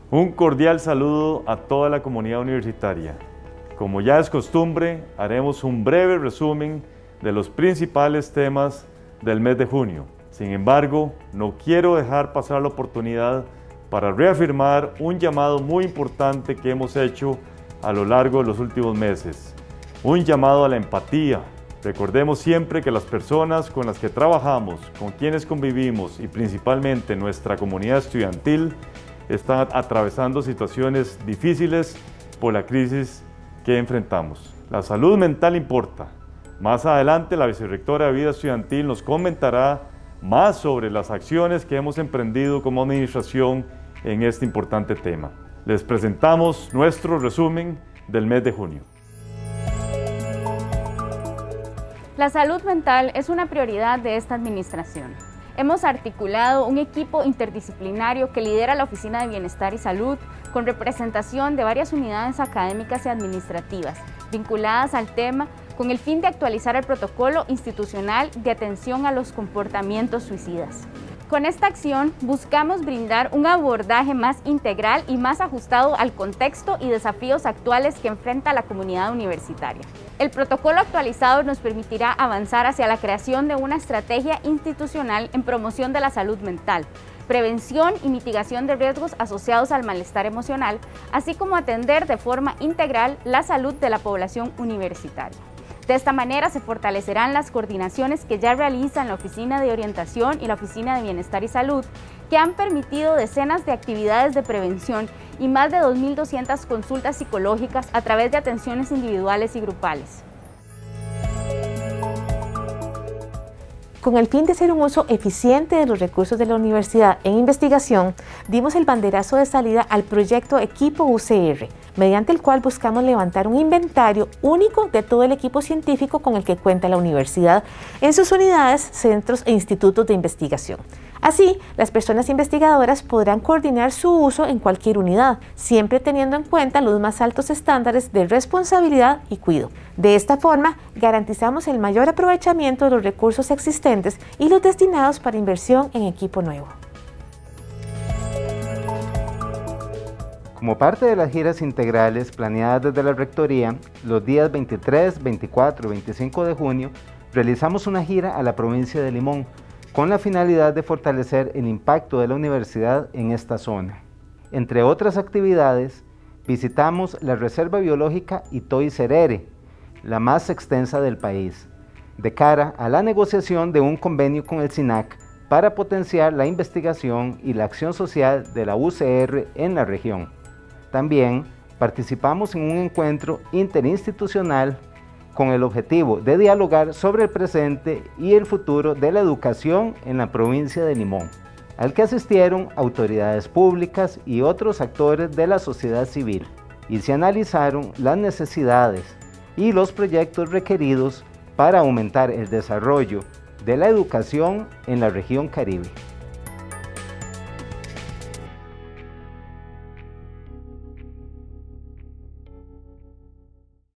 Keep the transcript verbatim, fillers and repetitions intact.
Un cordial saludo a toda la comunidad universitaria. Como ya es costumbre, haremos un breve resumen de los principales temas del mes de junio. Sin embargo, no quiero dejar pasar la oportunidad para reafirmar un llamado muy importante que hemos hecho a lo largo de los últimos meses. Un llamado a la empatía. Recordemos siempre que las personas con las que trabajamos, con quienes convivimos y principalmente nuestra comunidad estudiantil están atravesando situaciones difíciles por la crisis que enfrentamos. La salud mental importa. Más adelante la vicerrectora de Vida Estudiantil nos comentará más sobre las acciones que hemos emprendido como administración en este importante tema. Les presentamos nuestro resumen del mes de junio. La salud mental es una prioridad de esta administración. Hemos articulado un equipo interdisciplinario que lidera la Oficina de Bienestar y Salud con representación de varias unidades académicas y administrativas vinculadas al tema con el fin de actualizar el protocolo institucional de atención a los comportamientos suicidas. Con esta acción buscamos brindar un abordaje más integral y más ajustado al contexto y desafíos actuales que enfrenta la comunidad universitaria. El protocolo actualizado nos permitirá avanzar hacia la creación de una estrategia institucional en promoción de la salud mental, prevención y mitigación de riesgos asociados al malestar emocional, así como atender de forma integral la salud de la población universitaria. De esta manera se fortalecerán las coordinaciones que ya realizan la Oficina de Orientación y la Oficina de Bienestar y Salud, que han permitido decenas de actividades de prevención y más de dos mil doscientas consultas psicológicas a través de atenciones individuales y grupales. Con el fin de hacer un uso eficiente de los recursos de la universidad en investigación, dimos el banderazo de salida al proyecto Equipo U C R, mediante el cual buscamos levantar un inventario único de todo el equipo científico con el que cuenta la universidad en sus unidades, centros e institutos de investigación. Así, las personas investigadoras podrán coordinar su uso en cualquier unidad, siempre teniendo en cuenta los más altos estándares de responsabilidad y cuidado. De esta forma, garantizamos el mayor aprovechamiento de los recursos existentes y los destinados para inversión en equipo nuevo. Como parte de las giras integrales planeadas desde la Rectoría, los días veintitrés, veinticuatro y veinticinco de junio, realizamos una gira a la provincia de Limón, con la finalidad de fortalecer el impacto de la universidad en esta zona. Entre otras actividades, visitamos la Reserva Biológica Itoy Cerere, la más extensa del país, de cara a la negociación de un convenio con el SINAC para potenciar la investigación y la acción social de la U C R en la región. También participamos en un encuentro interinstitucional con el objetivo de dialogar sobre el presente y el futuro de la educación en la provincia de Limón, al que asistieron autoridades públicas y otros actores de la sociedad civil, y se analizaron las necesidades y los proyectos requeridos para aumentar el desarrollo de la educación en la región Caribe.